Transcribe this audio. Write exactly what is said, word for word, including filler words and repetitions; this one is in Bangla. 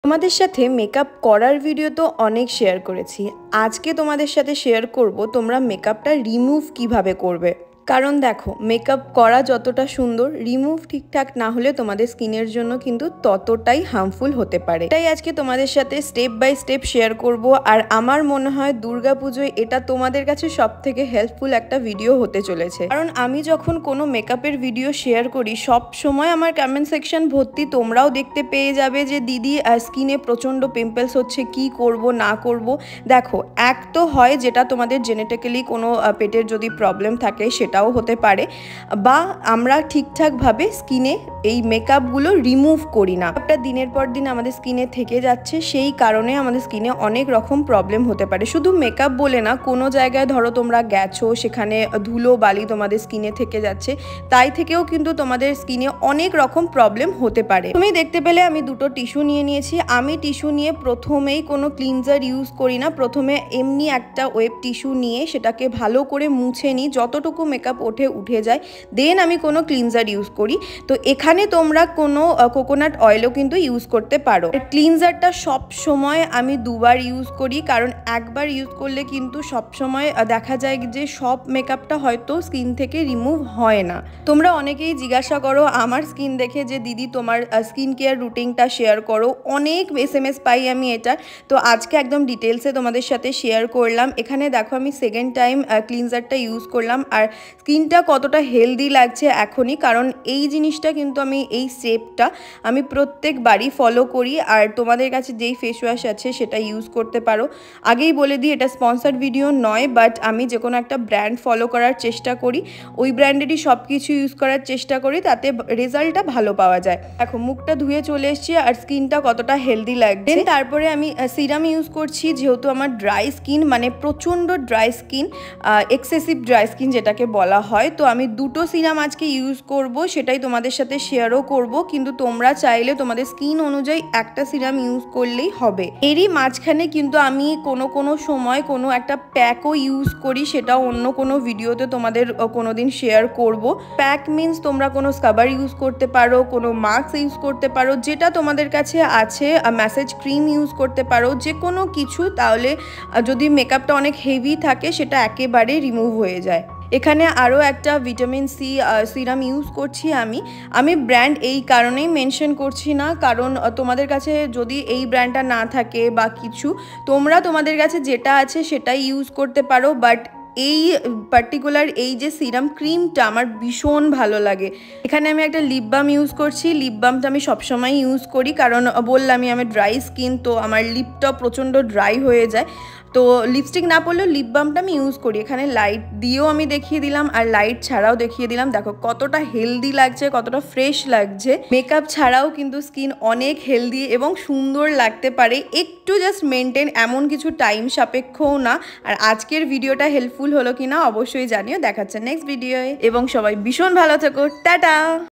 তোমাদের সাথে মেকআপ করার ভিডিও তো অনেক শেয়ার করেছি। আজকে তোমাদের সাথে শেয়ার করব তোমরা মেকআপটা রিমুভ কিভাবে করবে। কারণ দেখো, মেকআপ করা যতটা সুন্দর, রিমুভ ঠিকঠাক না হলে তোমাদের স্কিনের জন্য কিন্তু ততটাই হার্মফুল হতে পারে। তাই আজকে তোমাদের সাথে স্টেপ বাই স্টেপ শেয়ার করব। আর আমার মনে হয় দুর্গাপুজোয় এটা তোমাদের কাছে সব থেকে হেল্পফুল একটা ভিডিও হতে চলেছে। কারণ আমি যখন কোনো মেকআপের ভিডিও শেয়ার করি, সব সময় আমার কমেন্ট সেকশন ভর্তি তোমরাও দেখতে পেয়ে যাবে যে দিদি স্কিনে প্রচণ্ড পিম্পলস হচ্ছে, কি করব না করব। দেখো, এক তো হয় যেটা তোমাদের জেনেটিক্যালি কোনো পেটের যদি প্রবলেম থাকে সেটাও হতে পারে, বা আমরা ঠিকঠাকভাবে স্কিনে এই মেকআপগুলো রিমুভ করি না। একটা দিনের পর দিন আমাদের স্কিনে থেকে যাচ্ছে, সেই কারণে আমাদের স্কিনে অনেক রকম প্রবলেম হতে পারে। শুধু মেকআপ বলে না, কোনো জায়গায় ধরো তোমরা গেছো, সেখানে ধুলো বালি তোমাদের স্কিনে থেকে যাচ্ছে, তাই থেকেও কিন্তু তোমাদের স্কিনে অনেক রকম প্রবলেম হতে পারে। তুমি দেখতে পেলে আমি দুটো টিস্যু নিয়ে নিয়েছি। আমি টিস্যু নিয়ে প্রথমেই কোনো ক্লিনজার ইউজ করি না, প্রথমে এমনি একটা ওয়েব টিস্যু নিয়ে সেটাকে ভালো করে মুছে নিই, যতটুকু মেকআপ ওঠে উঠে যায়, দেন আমি কোনো ক্লিনজার ইউজ করি। তো এখানে তোমরা কোনো কোকোনাট অয়েলও কিন্তু ইউজ করতে পারো। ক্লিনজারটা সব সময় আমি দুবার ইউজ করি, কারণ একবার ইউজ করলে কিন্তু সব সময় দেখা যায় যে সব মেকআপটা হয়তো স্কিন থেকে রিমুভ হয় না। তোমরা অনেকেই জিজ্ঞাসা করো আমার স্কিন দেখে যে দিদি তোমার স্কিন কেয়ার রুটিনটা শেয়ার করো। অনেক এস এম এস পাই আমি এটা, তো আজকে একদম ডিটেলসে তোমাদের সাথে শেয়ার করলাম। এখানে দেখো আমি সেকেন্ড টাইম ক্লিনজারটা ইউজ করলাম, আর স্কিনটা কতটা হেলদি লাগছে এখনই, কারণ এই জিনিসটা কিন্তু আমি এই স্টেপটা আমি প্রত্যেকবারই ফলো করি। আর তোমাদের কাছে যেই ফেস ওয়াশ আছে সেটা ইউজ করতে পারো। আগেই বলে দিই, এটা স্পন্সার্ড ভিডিও নয়, বাট আমি যে কোনো একটা ব্র্যান্ড ফলো করার চেষ্টা করি, ওই ব্র্যান্ডেরই সব কিছু ইউজ করার চেষ্টা করি, তাতে রেজাল্টটা ভালো পাওয়া যায়। দেখো, মুখটা ধুয়ে চলে এসেছি আর স্কিনটা কতটা হেলদি লাগছে। তারপরে আমি সিরাম ইউজ করছি, যেহেতু আমার ড্রাই স্কিন, মানে প্রচণ্ড dry skin, excessive dry skin যেটাকে বলা হয়। তো আমি দুটো সিরাম আজকে ইউজ করব, সেটাই তোমাদের সাথে শেয়ারও করব। কিন্তু তোমরা চাইলে তোমাদের স্কিন অনুযায়ী একটা সিরাম ইউজ করলেই হবে। এরই মাঝখানে কিন্তু আমি কোনো কোনো সময় কোনো একটা প্যাকও ইউজ করি, সেটাও অন্য কোনো ভিডিওতে তোমাদের কোনোদিন শেয়ার করব। প্যাক মিনস তোমরা কোনো স্কাবার ইউজ করতে পারো, কোনো মাস্ক ইউজ করতে পারো, যেটা তোমাদের কাছে আছে, ম্যাসেজ ক্রিম ইউজ করতে পারো, যে কোনো কিছু। তাহলে যদি মেকআপটা অনেক হেভি থাকে সেটা একেবারে রিমুভ হয়ে যায়। এখানে আরও একটা ভিটামিন সি সিরাম ইউজ করছি আমি আমি ব্র্যান্ড এই কারণেই মেনশন করছি না, কারণ তোমাদের কাছে যদি এই ব্র্যান্ডটা না থাকে বা কিছু, তোমরা তোমাদের কাছে যেটা আছে সেটাই ইউজ করতে পারো। বাট এই পার্টিকুলার এই যে সিরাম ক্রিমটা আমার ভীষণ ভালো লাগে। এখানে আমি একটা লিপ বাম ইউজ করছি। লিপ বামটা আমি সবসময় ইউজ করি, কারণ বললামই আমি ড্রাই স্কিন, তো আমার লিপটা প্রচণ্ড ড্রাই হয়ে যায়। তো লিপস্টিক না পরলেও লিপ বামটা আমি ইউজ করি। এখানে লাইট দিয়েও আমি দেখিয়ে দিলাম আর লাইট ছাড়াও দেখিয়ে দিলাম। দেখো কতটা হেলদি লাগছে, কতটা ফ্রেশ লাগছে। মেকআপ ছাড়াও কিন্তু স্কিন অনেক হেলদি এবং সুন্দর লাগতে পারে, একটু জাস্ট মেনটেন, এমন কিছু টাইম সাপেক্ষও না। আর আজকের ভিডিওটা হেল্পফুল হলো কিনা অবশ্যই জানিও। দেখাচ্ছে নেক্সট ভিডিওয়ে, এবং সবাই ভীষণ ভালো থেকো। টাটা।